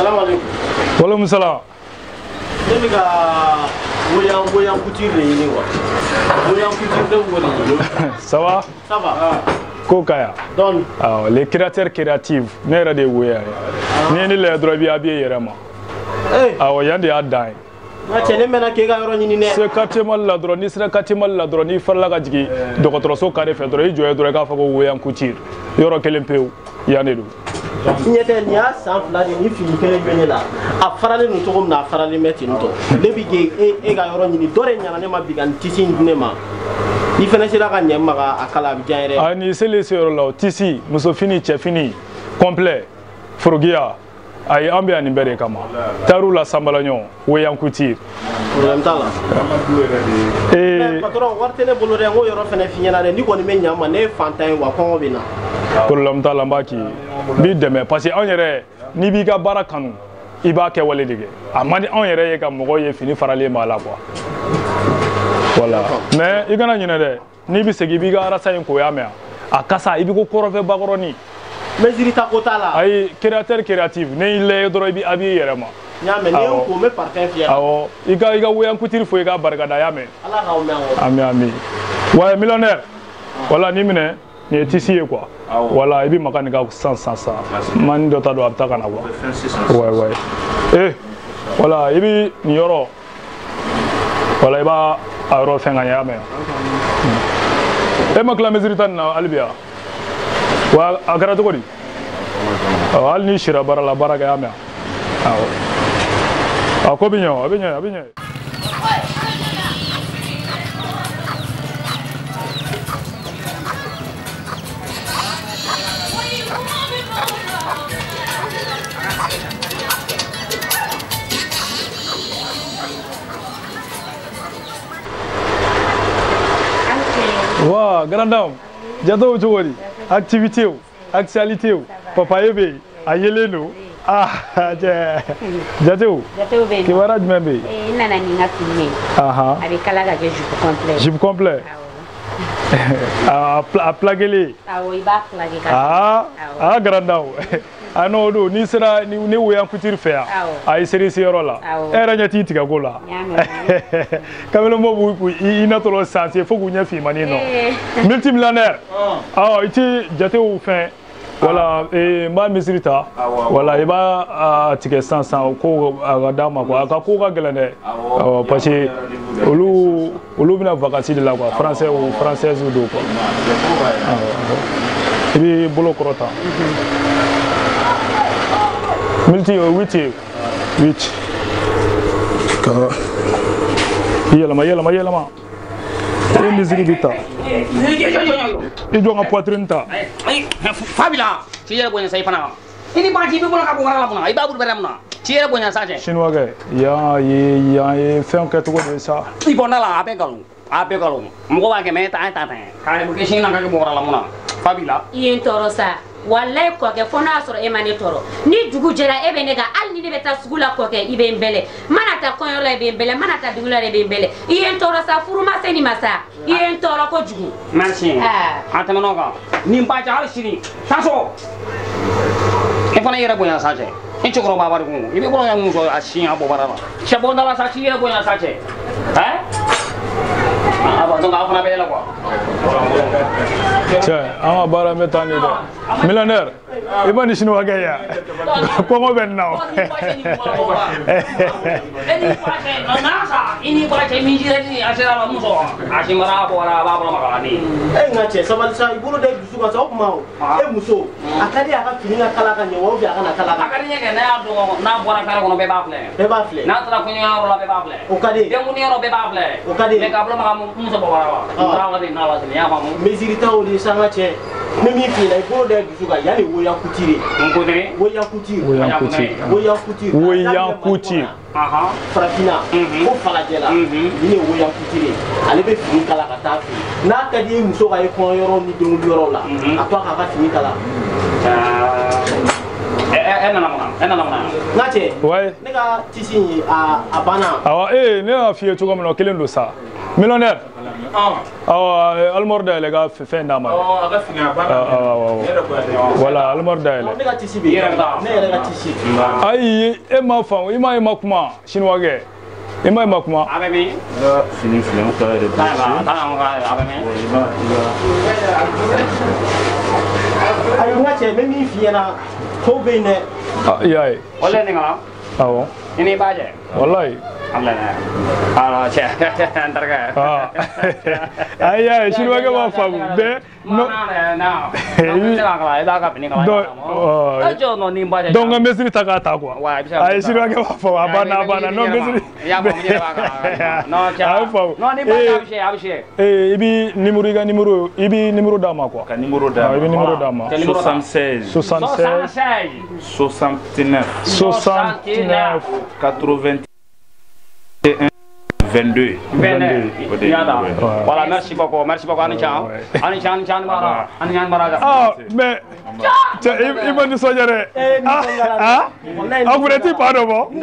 Salam alaikum. Walaikum salam. Ne bɛ ka Woyan Couture de ɲini wa? Woyan Couture de wele. Ça va? Ça va. Ko kaya. Donc. Alors, les créateurs créatifs, ne yɛrɛ de ye Woya ye. Ni ye ne lajɛ dɔrɔn i b'i habillé yɛrɛ ma. Awɔ yan de y'a dan ye. Nka cɛ ne mɛnna k'e ka yɔrɔ ɲini dɛ. Se quartier Mali la dɔrɔn n'i sera quartier Mali la dɔrɔn n'i farala ka jigin dɔgɔtɔrɔso carré fɛ dɔrɔn i jɔ ye dɔrɔn i k'a fɔ ko Woyan Couture. Yɔrɔ kelen pewu yan de don. Ɲɛ tɛ nin y'a san 2 de ni fini kelen bɛ ne la a faralen don cogo min na a faralen bɛ ten tɔ ne bɛ k'e ka yɔrɔ ɲini dɔ de ɲana ne ma bi ka nin tisi in di ne ma i fana sera ka ɲɛ ma a kala a bɛ diya yɛrɛ. A ni seli se yɔrɔ la o tisi musofini cɛfini complet forokiya ayi an bɛ yan nin bɛɛ de kama taar'u la sanbalaɲɔ Woyan Couture. Problème t'a la. Mais patron wari tɛ ne bolo dɛ n ko yɔrɔ fana f'i ɲɛna dɛ ni kɔni bɛ ɲɛ ma ne ye fantan ye wa kɔngɔ bɛ na. Problème t'a la n b'a k'i ye n b'i dɛmɛ parce que anw yɛrɛ n'i b'i ka baara kanu i b'a kɛ wale de kɛ a man di anw yɛrɛ ye ka mɔgɔw ye fini faralen b'a la quoi. Voilà mais i kana ɲinɛ dɛ n'i bɛ segin i b'i ka arasa in ko y'a mɛn a kasa i bɛ ko kɔrɔfɛ bakɔrɔni. Mesiri ta ko t'a la. Ayi créateur créatif ne y'i lajɛ dɔrɔn i bɛ habillé yɛrɛ ma. N y'a mɛn n'i y'o ko n bɛ parfum fiyɛ. Awɔ i ka Woyan Couture fo i ka barikada y'a mɛn. Ala k'aw mɛn awɔ. Ami ami. Ouais millionnaire. Voilà ni minɛ nin ye tisi ye quoi. Voilà i bɛ maga nin kan san mani dɔ ta don a bɛ taa ka na quoi. Ouais ouais. Voilà i bɛ nin yɔrɔ voilà i b'a a yɔrɔ fɛn ka ɲɛ y'a mɛn. E ma tila mesiri ta nin na hali bi wa? Wa a kɛra cogo di? Hali n'i sira baara la baara kɛ y'a mɛn. Awɔ. A ko bɛ ɲɛ a bɛ ɲɛ a bɛ ɲɛ. Wa grand dame jatew cogo di? Activité o actualité o papaye bɛ yen a yelen don jatew kibaruya jumɛn bɛ yen? N nana ni n ka fini ye a bɛ kala ka kɛ jupe complet. Jupe complet a plaqué. Awɔ i b'a plaqué ka grand dame a n'o don n'i sera ni Woyan Couture fɛ yan a ye seri seyɔrɔ la e yɛrɛ ɲɛ t'i tigɛ ko la kamalenkɔ b'u i natɔla sanse fo k'u ɲɛ finmani nɔ multimillionnaire i ti jatew fɛn wala n b'a misiri ta wala i b'a tigɛ san ko a ka d'a ma quoi a ka ko ka gɛlɛn dɛ parce que olu bɛna vacances de la quoi française don quoi i b'i bolo kɔrɔta. Multi 8 yɛlɛma e misiri bi ta i jɔ n ka poitrine ta Fabila ci yɛrɛ bonya sa i fana i ni baji b'i bolo ka bɔ wara la munna i b'a bolo bɛrɛ munna ci yɛrɛ bonya sa cɛ chinois yan ye fɛn kɛcogo de ye sa i bɔnda la a bɛ nkalon mɔgɔ b'a kɛ mɛ e ta k'a kɛ sini na ka kɛ bɔ wara la munna Fabila i ye n tɔɔrɔ sa wallahi kɔkɛ fo n'a sɔrɔ e ma ne tɔɔrɔ ni dugu jɛra e bɛ ne kan hali ni ne bɛ taa sugu la kɔkɛ i bɛ n bɛlɛ mana taa kɔɲɔ la i bɛ n bɛlɛ mana taa dugu la i bɛ n bɛlɛ i ye n tɔɔrɔ sa furu ma se nin ma sa i ye n tɔɔrɔ kojugu. merci a tɛmɛn'o kan nin ba cɛ hali sini taso e fana yɛrɛ bonya sa cɛ i cɛkɔrɔba bari kun i bɛ bolo ɲɛ mun sɔrɔ a si a bɔ bara la cɛ bɔnda la sa ci yɛrɛ bonya sa cɛ donc a fana bɛ yɛlɛ quoi. Cɛ an ka baara bɛ taa nin dɛ millionnaire i ma nin chinois kɛ yan kɔngɔ bɛ nin na o. i ni ba cɛ min jira ni a sera la mun sɔrɔ a si mara bɔ wara a b'a bolo maga ni. Nka cɛ sabali sa i bolo da dusu kan sa o tuma e muso a ka di a ka fini ka kala ka ɲɛ wa ou bien a kana kala ka. A ka di n ye kɛ n'a y'a dɔn n'a bɔra kare kɔnɔ bɛɛ b'a filɛ. Bɛɛ b'a filɛ. N'a taara kɔɲɔyɔrɔ la bɛɛ b'a filɛ. O ka di. Denkundi yɔrɔ bɛɛ b'a filɛ. O ka di. Mais k'a bolo maga muso bɔ wara wa. N'a wari n'a la sini i y'a faamu. Mesiri ta o de sa n ka cɛ ne min f'i ɲɛna i bolo da dusu kan yanni Woyan Couture. Woyan Couture. Farafinna ko falajɛ la nin ye Woyan Couture ale bɛ fini kala ka taa fɛ n'a ka di muso ka ye kɔɲɔyɔrɔ ni denkundi yɔrɔ la a to a k'a ka fini kala. E nana mun n ka cɛ ne ka tisi in a banna. Awɔ ne y'a f'i ye cogo min na o kelen don sa millionnaire almorda le ga fe na ma voilà almorda le ne ga tisi bi ne yɛrɛ ga tisi ayi e ma fa i ma kuma chinois ge e ma kuma Abemi. Fini ko yɛrɛ Ta abemi. ayi n ka cɛ n bɛ min f'i ɲɛna kow bɛ yen dɛ yaye Ole ni ngala. awɔ Ini baje. wallahi Alhamdulillah. Ah, che. Antar ka. ayi chinois ge ma fa be no na. Ida ka bini kala. Ajo no ni baje. donc mesri ta ka ta quoi Wa bisa. ayi chinois ge ma fa abana no mesri Ya mo ni ba ka. No cha. No ni baje abishe. ibi numéro dama quoi Ka numéro dama. ibi numéro dama 76 69 81 22. Voilà, merci beaucoup, Anichan. Anichan Maraga. Ah, mais il va nous soigner. Ah, vous n'êtes pas de bon.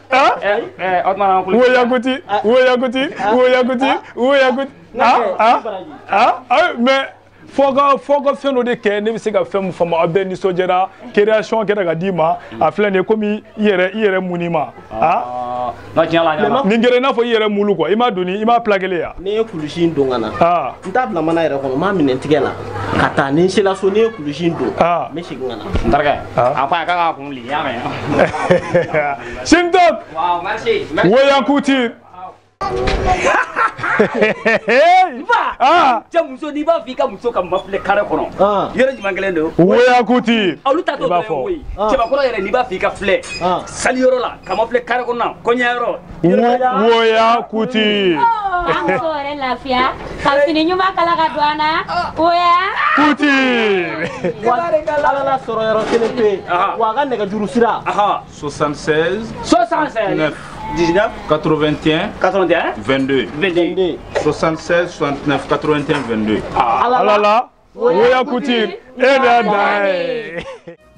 Mais faut que fait nos décès, ne se ka femme femme abeni sojera création kera ga dima a fleur ne comme yere munima ah no tiala ni ngere na fo yere mulu quoi il m'a donné il m'a plaqué ya ne ye kulusi in don ka na ah n t'a bila mana yɛrɛ kɔnɔ n m'a minɛ tigɛ la ka taa ni n sela so ne ye kulusi in don ah n bɛ segin ka na Ndarga. Apa ka kun li ya me. Shindok Wow, merci. Woyan Couture ah Ja muso ni ba fi ka muso ka mafle kare kono. Yere ji mangelen do. Woyan Couture Alu ta to be wi. Ke ba kono yere ni ba fi ka fle. Sali yoro la ka mafle kare kono ko nya yoro. Woyan Couture Am sore lafiya. Kalfini nyuma kala ka duana. Oya. Couture ala la sɔrɔ yɔrɔ kelen pe wa a ka nɛgɛjuru sira 76 76 19 81 81 22 22 76 69 81 22. alala Woyan Couture et